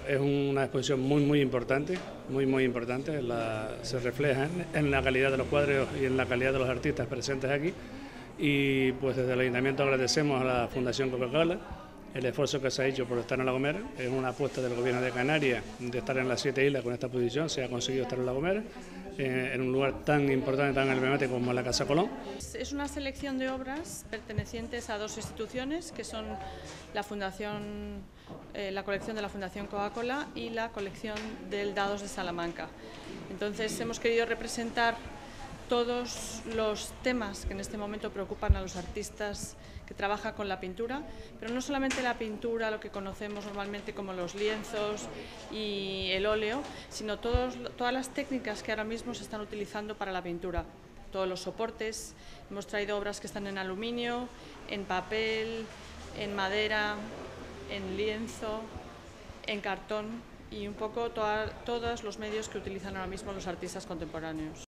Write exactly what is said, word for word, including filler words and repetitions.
es una exposición muy muy importante, muy muy importante, la, se refleja en, en la calidad de los cuadros y en la calidad de los artistas presentes aquí, y pues desde el Ayuntamiento agradecemos a la Fundación Coca-Cola el esfuerzo que se ha hecho por estar en La Gomera. Es una apuesta del Gobierno de Canarias de estar en las siete islas con esta exposición, se ha conseguido estar en La Gomera, eh, en un lugar tan importante, tan emblemático como la Casa Colón. Es una selección de obras pertenecientes a dos instituciones, que son la Fundación, eh, la colección de la Fundación Coca-Cola y la colección del Dados de Salamanca. Entonces hemos querido representar todos los temas que en este momento preocupan a los artistas que trabajan con la pintura, pero no solamente la pintura, lo que conocemos normalmente como los lienzos y el óleo, sino todos, todas las técnicas que ahora mismo se están utilizando para la pintura, todos los soportes. Hemos traído obras que están en aluminio, en papel, en madera, en lienzo, en cartón y un poco toda, todos los medios que utilizan ahora mismo los artistas contemporáneos.